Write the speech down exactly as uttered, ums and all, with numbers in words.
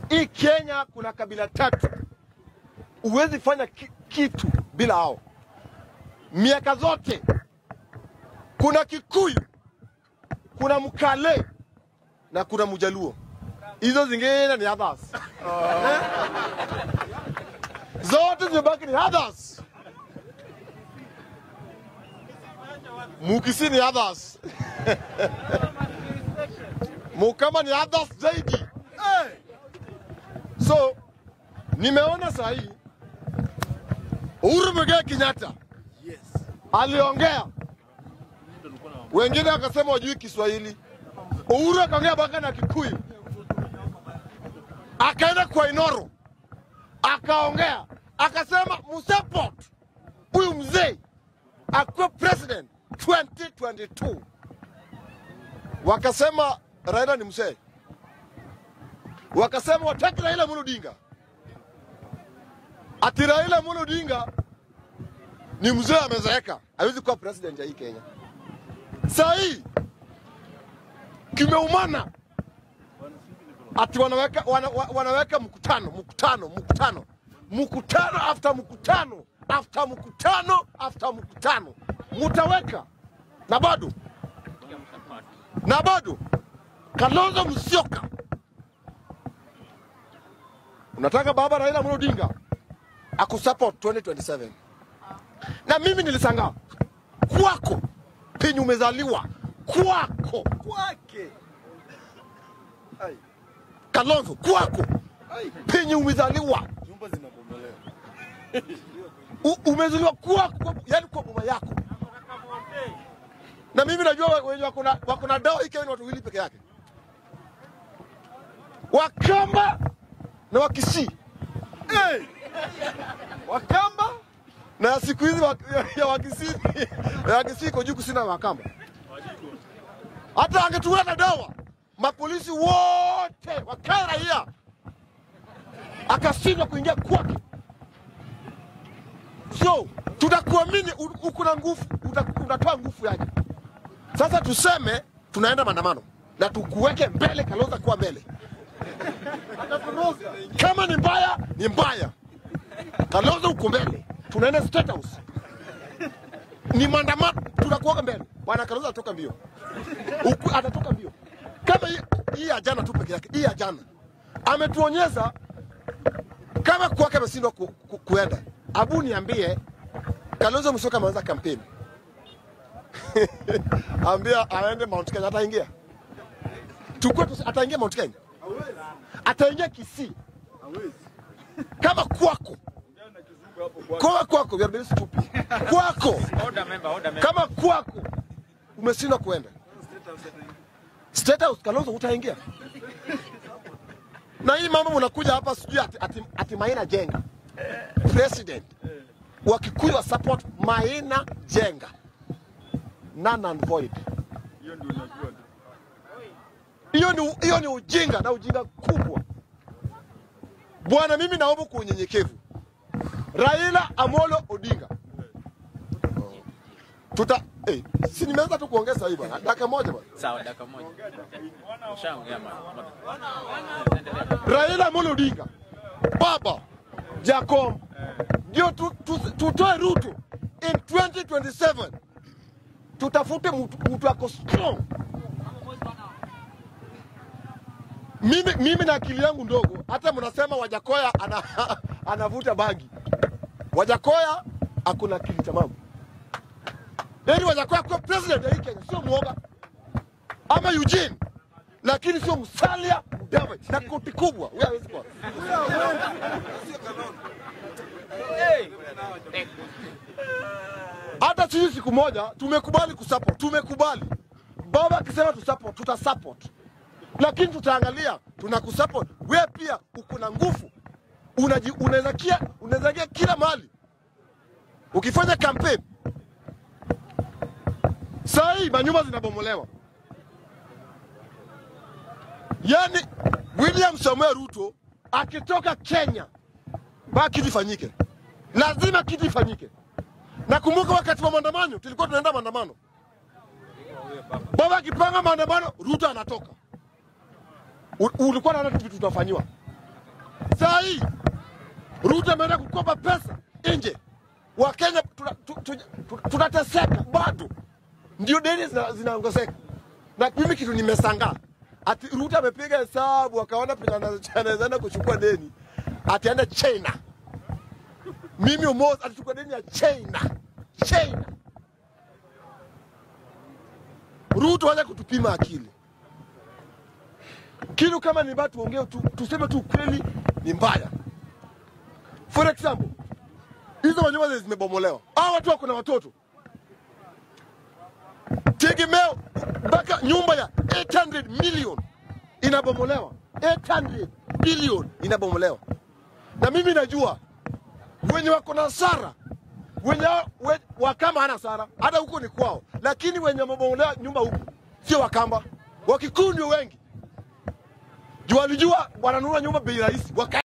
hii Kenya kuna kabila tatu. Uwezi fanya ki, kitu bila hao. Miaka zote kuna Kikuyu, kuna Mkale na kuna Mjaluo. Hizo zingine ni others. Uh. Zote zimebaki ni others. Mukisi ni others. Mukama ni others zaidi. Hey. So, nimeona sahi Uhuru Muigai Kenyatta. Yes. Aliongea. Wengine wakasema wajui Kiswahili. Uhuru akaongea baka na Kikuyu. Akaenda kwa Inoro. Akaongea. Akasema msupport huyu mzee akuwe president twenty twenty-two. Wakasema Raila ni mzee. Wakasema wataki Raila Amolo Odinga. Ati Raila Amolo Odinga ni mzee amezeeka, hawezi kuwa president ya hii Kenya. Sasa hii kimeumana. Ati wanaweka wana, wanaweka mkutano, mkutano, mkutano. Mkutano after mkutano, after mkutano, after mkutano. Mutaweka na bado na bado Kalonzo Musyoka. Unataka baba Raila Amolo Odinga akusupport twenty twenty-seven. Na mimi nilisanga kwako penye umezaliwa kwako kwake. Ai. Kalonzo kwako. Ai. Penye umezaliwa nyumba zinabomolewa. Umezaliwa kwako, yani kwa baba yako. Na mimi najua wenye wako na wako na dawa hiki ni watu wili peke yake. Wakamba na Wakisii. Hey! Wakamba na siku hizi ya Wakisii, ya Wakisii kwa juu kusina Wakamba. Hata angetuwa na dawa, mapolisi wote wakae raia. Akashindwa kuingia kwake. So, tutakuamini uko na nguvu, utatoa nguvu yake. Sasa tuseme tunaenda maandamano na tukuweke mbele Kalonzo kwa mbele. Kama ni mbaya, ni mbaya. Kalonzo uko mbele. Tunaenda State House. Ni maandamano, tunakuwa mbele. Bwana Kalonzo atoka mbio. Uku, atatoka mbio. Kama hii ya jana tu peke yake, hii ya jana. Ametuonyesha kama kwake ameshindwa ku, ku, kuenda. Abu niambie Kalonzo Musyoka ameanza kampeni. Ambia aende Mount Kenya, ataingia. Tukue ataingia Mount Kenya. Ataingia Kisii. Kama kwako. Kwa kwako, we are very stupid. Kwako. Kama kwako umeshindwa kuenda. State House Kalonzo utaingia. Na hii mambo mnakuja hapa sijui ati, ati, ati Maina Jenga. President. Wakikuyu wa support Maina Jenga. None and void. Hiyo ni hiyo ni ujinga na ujinga kubwa. Bwana mimi naomba kwa unyenyekevu. Raila Amolo Odinga. Tuta eh si nimeanza tu kuongeza hivi bwana. Dakika moja bwana. Sawa dakika moja. Ushaongea mama. Raila Amolo Odinga. Baba Jacob. Ndio tutoe Ruto in twenty twenty-seven. Tutafute mtu mtu ako strong. Mimi mimi na akili yangu ndogo, hata mnasema Wajakoya ana, anavuta bangi. Wajakoya hakuna akili tamamu. Ndio Wajakoya kwa president ya Kenya sio muoga. Ama Eugene lakini sio Musalia Mudavadi na koti kubwa. Wewe hawezi kwa. Hata sisi siku moja tumekubali kusupport, tumekubali. Baba akisema tu support, tuta support. Lakini tutaangalia tunakusupport. Wewe pia uko na nguvu. Unaji unaweza kia, unaweza kia kila mahali. Ukifanya campaign. Sasa hii manyumba zinabomolewa. Yaani William Samuel Ruto akitoka Kenya baki kitu ifanyike. Lazima kitu ifanyike. Nakumbuka wakati wa maandamano tulikuwa tunaenda maandamano. Baba akipanga maandamano Ruto anatoka. U, ulikuwa naona vitu tutafanywa. Saa hii Ruto ameenda kukopa pesa nje. Wakenya tunateseka bado. Ndio deni zinaongezeka. Na mimi kitu nimeshangaa. Ati Ruto amepiga hesabu akaona pesa anaweza kuchukua deni. Ataenda China. Mimi Omosh atachukua deni ya China. China. Ruto waje kutupima akili. Kilu kama ni batu ongea tu, tuseme tu kweli ni mbaya. For example, hizo manyumba zimebomolewa. Hao watu wako na watoto. Tegemeo mpaka nyumba ya eight hundred million inabomolewa. eight hundred billion inabomolewa. Na mimi najua wenye wako na hasara, wenye we, Wakamba hana hasara, hata huko ni kwao. Lakini wenye mabomolewa nyumba huko sio Wakamba. Wakikundi wengi. Jua alijua wananunua nyumba bei rahisi.